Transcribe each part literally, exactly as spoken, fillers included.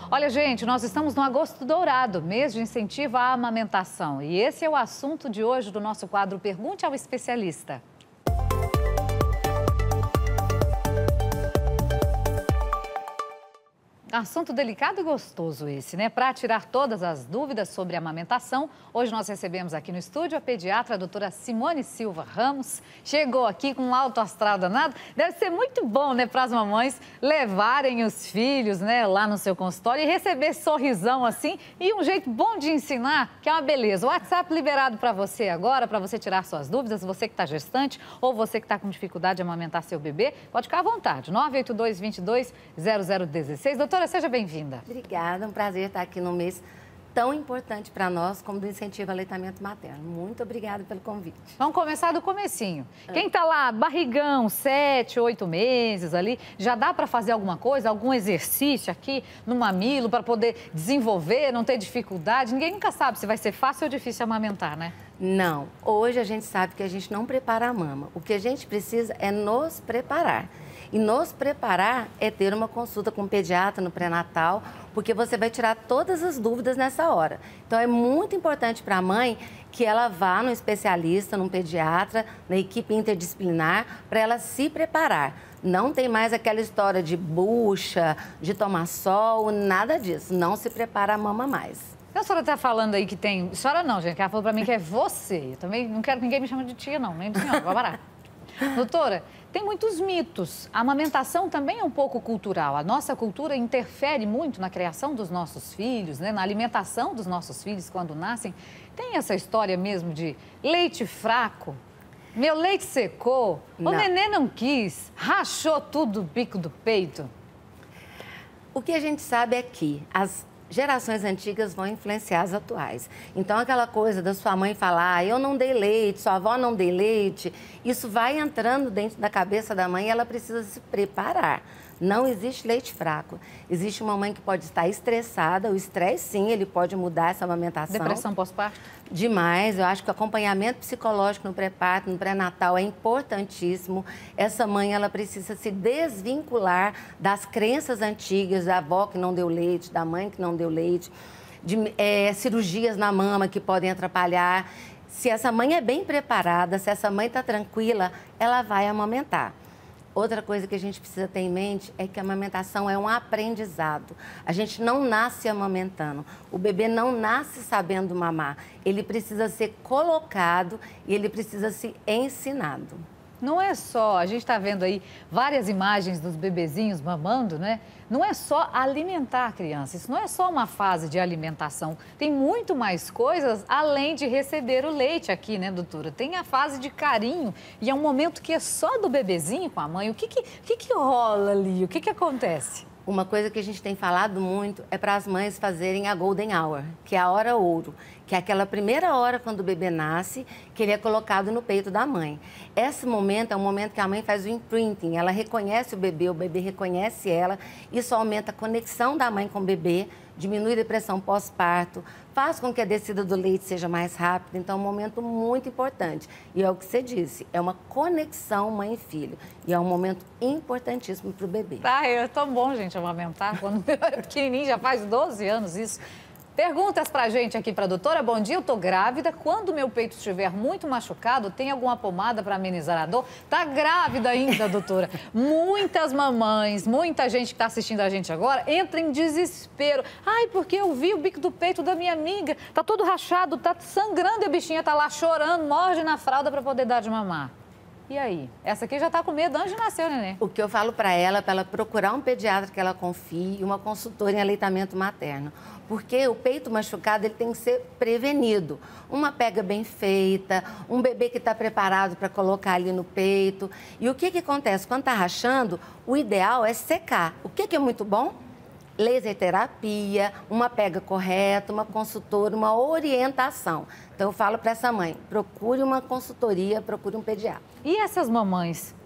Olha, gente, nós estamos no Agosto Dourado, mês de incentivo à amamentação. E esse é o assunto de hoje do nosso quadro Pergunte ao Especialista. Assunto delicado e gostoso esse, né? Para tirar todas as dúvidas sobre a amamentação, hoje nós recebemos aqui no estúdio a pediatra a doutora Simone Silva Ramos. Chegou aqui com um alto astral danado. Deve ser muito bom, né, para as mamães levarem os filhos, né, lá no seu consultório e receber sorrisão assim e um jeito bom de ensinar, que é uma beleza. O WhatsApp liberado para você agora, para você tirar suas dúvidas, você que está gestante ou você que está com dificuldade de amamentar seu bebê, pode ficar à vontade. nove oito dois, dois dois, zero zero um seis. Doutora, seja bem-vinda. Obrigada, é um prazer estar aqui no mês tão importante para nós como do incentivo ao aleitamento materno. Muito obrigada pelo convite. Vamos começar do comecinho. Ah. Quem está lá, barrigão, sete, oito meses ali, já dá para fazer alguma coisa, algum exercício aqui no mamilo para poder desenvolver, não ter dificuldade? Ninguém nunca sabe se vai ser fácil ou difícil amamentar, né? Não. Hoje a gente sabe que a gente não prepara a mama. O que a gente precisa é nos preparar. E nos preparar é ter uma consulta com um pediatra no pré-natal, porque você vai tirar todas as dúvidas nessa hora. Então, é muito importante para a mãe que ela vá no especialista, num pediatra, na equipe interdisciplinar, para ela se preparar. Não tem mais aquela história de bucha, de tomar sol, nada disso. Não se prepara a mama mais. A senhora está falando aí que tem... A senhora não, gente, que ela falou para mim que é você. Eu também não quero que ninguém me chame de tia, não, nem de senhora, vai parar. Doutora, tem muitos mitos. A amamentação também é um pouco cultural. A nossa cultura interfere muito na criação dos nossos filhos, né? Na alimentação dos nossos filhos quando nascem. Tem essa história mesmo de leite fraco, meu leite secou, não. O nenê não quis, rachou tudo do bico do peito. O que a gente sabe é que as gerações antigas vão influenciar as atuais. Então, aquela coisa da sua mãe falar, ah, eu não dei leite, sua avó não dei leite, isso vai entrando dentro da cabeça da mãe e ela precisa se preparar. Não existe leite fraco. Existe uma mãe que pode estar estressada, o estresse, sim, ele pode mudar essa amamentação. Depressão pós-parto? Demais. Eu acho que o acompanhamento psicológico no pré-parto, no pré-natal é importantíssimo. Essa mãe, ela precisa se desvincular das crenças antigas, da avó que não deu leite, da mãe que não deu leite, de é, cirurgias na mama que podem atrapalhar. Se essa mãe é bem preparada, se essa mãe está tranquila, ela vai amamentar. Outra coisa que a gente precisa ter em mente é que a amamentação é um aprendizado. A gente não nasce amamentando. O bebê não nasce sabendo mamar. Ele precisa ser colocado e ele precisa ser ensinado. Não é só, a gente está vendo aí várias imagens dos bebezinhos mamando, né? Não é só alimentar a criança, isso não é só uma fase de alimentação. Tem muito mais coisas além de receber o leite aqui, né, doutora? Tem a fase de carinho e é um momento que é só do bebezinho com a mãe. O que que, o que, que rola ali? O que que acontece? Uma coisa que a gente tem falado muito é para as mães fazerem a golden hour, que é a hora ouro, que é aquela primeira hora quando o bebê nasce, que ele é colocado no peito da mãe. Esse momento é um momento que a mãe faz o imprinting, ela reconhece o bebê, o bebê reconhece ela, isso aumenta a conexão da mãe com o bebê, diminui a depressão pós-parto, faz com que a descida do leite seja mais rápida, então é um momento muito importante. E é o que você disse, é uma conexão mãe e filho, e é um momento importantíssimo para o bebê. Ah, é tão bom, gente, amamentar, quando eu era pequenininho, já faz doze anos isso. Perguntas pra gente aqui pra doutora. Bom dia, eu tô grávida. Quando meu peito estiver muito machucado, tem alguma pomada para amenizar a dor? Tá grávida ainda, doutora? Muitas mamães, muita gente que tá assistindo a gente agora, entra em desespero. Ai, porque eu vi o bico do peito da minha amiga, tá todo rachado, tá sangrando e a bichinha tá lá chorando, morde na fralda para poder dar de mamar. E aí? Essa aqui já tá com medo antes de nascer o neném. O que eu falo para ela é para ela procurar um pediatra que ela confie e uma consultora em aleitamento materno. Porque o peito machucado ele tem que ser prevenido. Uma pega bem feita, um bebê que está preparado para colocar ali no peito. E o que que acontece? Quando está rachando, o ideal é secar. O que que é muito bom? Laser terapia, uma pega correta, uma consultora, uma orientação. Então, eu falo para essa mãe, procure uma consultoria, procure um pediatra. E essas mamães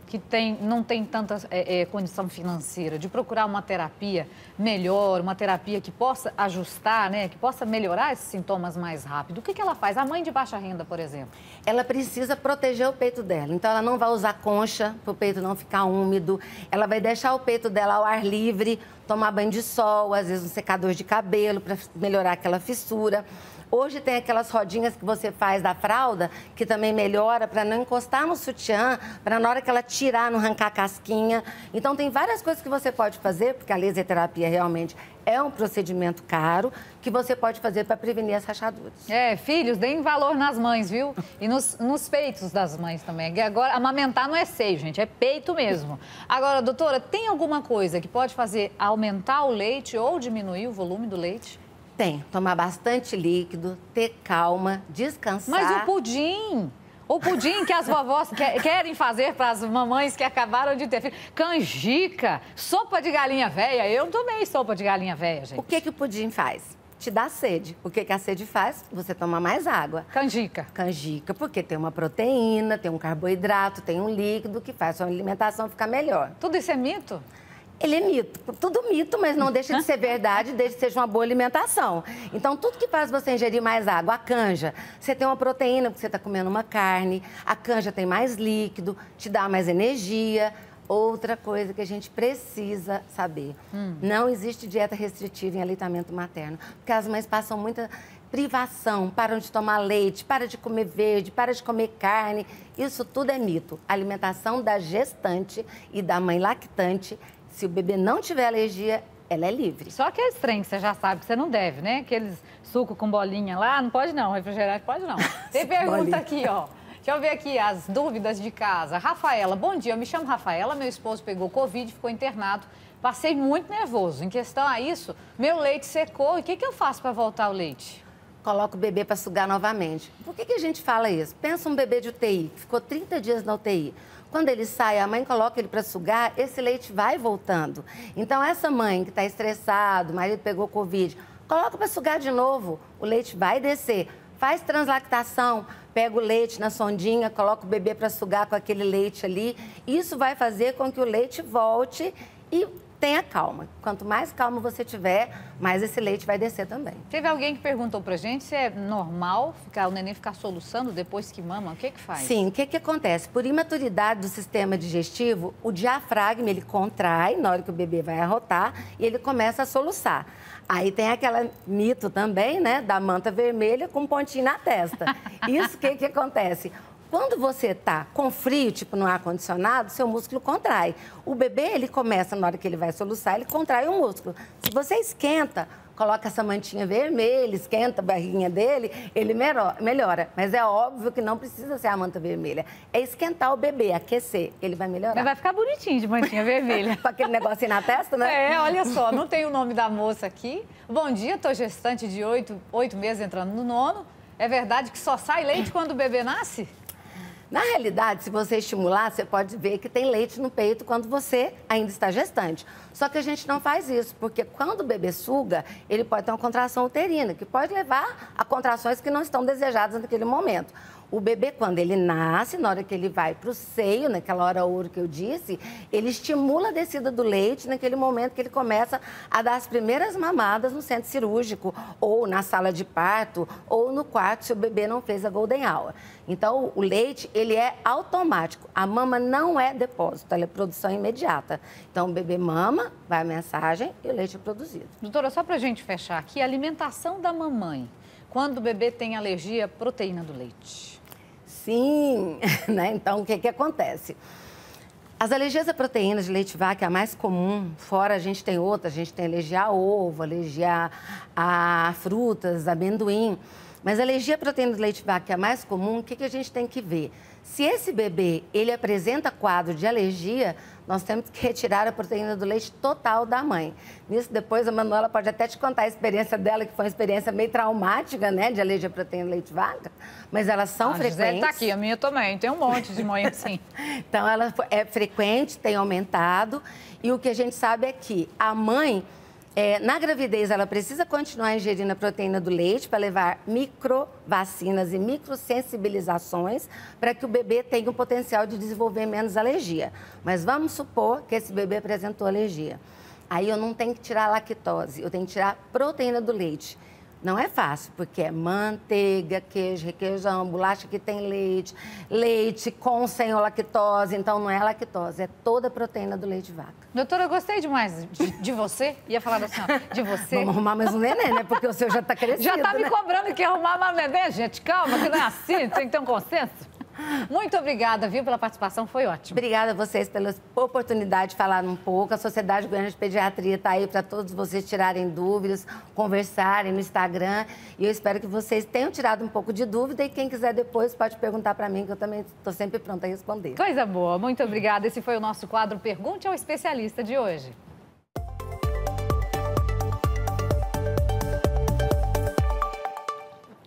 que tem, não tem tanta é, é, condição financeira, de procurar uma terapia melhor, uma terapia que possa ajustar, né, que possa melhorar esses sintomas mais rápido, o que, que ela faz? A mãe de baixa renda, por exemplo. Ela precisa proteger o peito dela, então ela não vai usar concha para o peito não ficar úmido, ela vai deixar o peito dela ao ar livre, tomar banho de sol, às vezes um secador de cabelo para melhorar aquela fissura. Hoje tem aquelas rodinhas que você faz da fralda, que também melhora para não encostar no sutiã, para na hora que ela tirar, não arrancar a casquinha. Então, tem várias coisas que você pode fazer, porque a laser terapia realmente é um procedimento caro, que você pode fazer para prevenir as rachaduras. É, filhos, deem valor nas mães, viu? E nos, nos peitos das mães também. Agora, amamentar não é seio, gente, é peito mesmo. Agora, doutora, tem alguma coisa que pode fazer aumentar o leite ou diminuir o volume do leite? Tem, tomar bastante líquido, ter calma, descansar. Mas o pudim, o pudim que as vovós que, querem fazer para as mamães que acabaram de ter filho, canjica, sopa de galinha velha, eu tomei sopa de galinha velha, gente. O que que o pudim faz? Te dá sede. O que que a sede faz? Você toma mais água. Canjica. Canjica, porque tem uma proteína, tem um carboidrato, tem um líquido que faz a sua alimentação ficar melhor. Tudo isso é mito? Ele é mito, tudo mito, mas não deixa de ser verdade, desde que seja uma boa alimentação. Então, tudo que faz você ingerir mais água, a canja, você tem uma proteína, porque você está comendo uma carne, a canja tem mais líquido, te dá mais energia. Outra coisa que a gente precisa saber, hum. não existe dieta restritiva em aleitamento materno, porque as mães passam muita privação, param de tomar leite, param de comer verde, param de comer carne, isso tudo é mito. A alimentação da gestante e da mãe lactante, se o bebê não tiver alergia, ela é livre. Só aquele trem que você já sabe que você não deve, né? Aqueles suco com bolinha lá, não pode não, refrigerante pode não. Tem pergunta bolinha. Aqui, ó. Deixa eu ver aqui as dúvidas de casa. Rafaela, bom dia, eu me chamo Rafaela, meu esposo pegou Covid, ficou internado, passei muito nervoso. Em questão a isso, meu leite secou, e o que, que eu faço para voltar o leite? Coloca o bebê para sugar novamente. Por que, que a gente fala isso? Pensa um bebê de U T I, que ficou trinta dias na U T I. Quando ele sai, a mãe coloca ele para sugar, esse leite vai voltando. Então, essa mãe que está estressada, o marido pegou Covid, coloca para sugar de novo, o leite vai descer. Faz translactação, pega o leite na sondinha, coloca o bebê para sugar com aquele leite ali. Isso vai fazer com que o leite volte e tenha calma. Quanto mais calma você tiver, mais esse leite vai descer também. Teve alguém que perguntou pra gente se é normal ficar, o neném ficar soluçando depois que mama. O que que faz? Sim, o que que acontece? Por imaturidade do sistema digestivo, o diafragma, ele contrai na hora que o bebê vai arrotar e ele começa a soluçar. Aí tem aquele mito também, né, da manta vermelha com um pontinho na testa. Isso, o que que acontece? Quando você está com frio, tipo no ar-condicionado, seu músculo contrai. O bebê, ele começa, na hora que ele vai soluçar, ele contrai o músculo. Se você esquenta, coloca essa mantinha vermelha, esquenta a barriguinha dele, ele melhora. Mas é óbvio que não precisa ser a manta vermelha. É esquentar o bebê, aquecer, ele vai melhorar. Mas vai ficar bonitinho de mantinha vermelha. Com aquele negocinho na testa, né? É, olha só, não tem o nome da moça aqui. Bom dia, estou gestante de oito, oito meses entrando no nono. É verdade que só sai leite quando o bebê nasce? Na realidade, se você estimular, você pode ver que tem leite no peito quando você ainda está gestante. Só que a gente não faz isso, porque quando o bebê suga, ele pode ter uma contração uterina, que pode levar a contrações que não estão desejadas naquele momento. O bebê, quando ele nasce, na hora que ele vai para o seio, naquela hora ouro que eu disse, ele estimula a descida do leite naquele momento que ele começa a dar as primeiras mamadas no centro cirúrgico, ou na sala de parto, ou no quarto, se o bebê não fez a golden hour. Então, o leite, ele é automático. A mama não é depósito, ela é produção imediata. Então, o bebê mama, vai a mensagem e o leite é produzido. Doutora, só para a gente fechar aqui, a alimentação da mamãe, quando o bebê tem alergia à proteína do leite. Sim, né? Então, o que que acontece? As alergias a proteínas de leite vaca é a mais comum, fora a gente tem outras, a gente tem alergia a ovo, alergia a frutas, amendoim. Mas a alergia à proteína de leite vaca é a mais comum, o que que a gente tem que ver? Se esse bebê, ele apresenta quadro de alergia, nós temos que retirar a proteína do leite total da mãe. Nisso, depois, a Manuela pode até te contar a experiência dela, que foi uma experiência meio traumática, né, de alergia à proteína do leite vaca, mas elas são a frequentes. A Gisele tá aqui, a minha também, tem um monte de mãe assim. Então, ela é frequente, tem aumentado, e o que a gente sabe é que a mãe, É, na gravidez, ela precisa continuar ingerindo a proteína do leite para levar microvacinas e microsensibilizações para que o bebê tenha o potencial de desenvolver menos alergia. Mas vamos supor que esse bebê apresentou alergia. Aí eu não tenho que tirar a lactose, eu tenho que tirar a proteína do leite. Não é fácil, porque é manteiga, queijo, requeijão, bolacha que tem leite, leite com sem lactose, então não é lactose, é toda a proteína do leite de vaca. Doutora, eu gostei demais de, de você, ia falar da senhora, de você. Vamos arrumar mais um neném, né? Porque o seu já está crescido, Já está me né? cobrando que ia arrumar mais um neném, gente, calma, que não é assim, tem que ter um consenso. Muito obrigada, viu, pela participação, foi ótimo. Obrigada a vocês pela oportunidade de falar um pouco. A Sociedade Goiana de Pediatria está aí para todos vocês tirarem dúvidas, conversarem no Instagram. E eu espero que vocês tenham tirado um pouco de dúvida e quem quiser depois pode perguntar para mim, que eu também estou sempre pronta a responder. Coisa boa, muito obrigada. Esse foi o nosso quadro Pergunte ao Especialista de hoje.